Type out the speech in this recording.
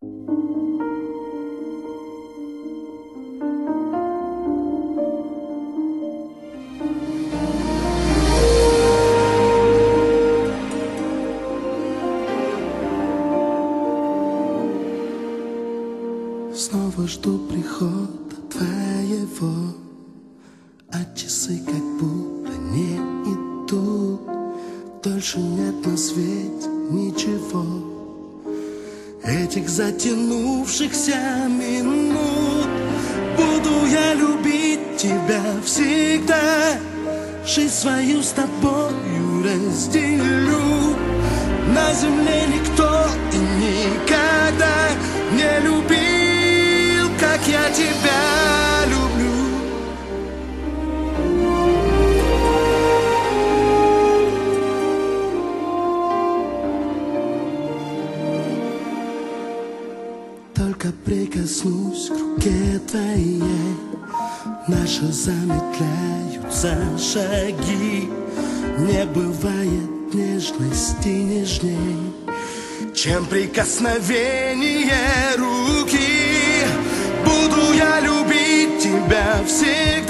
Снова жду прихода твоего, а часы как будто не идут. Дольше нет на свете ничего, этих затянувшихся минут. Буду я любить тебя всегда, жизнь свою с тобою разделю. На земле никто и никогда не любил, как я тебя люблю. Только прикоснусь к руке твоей, наши замедляются шаги. Не бывает нежности нежней, чем прикосновение руки. Буду я любить тебя всегда.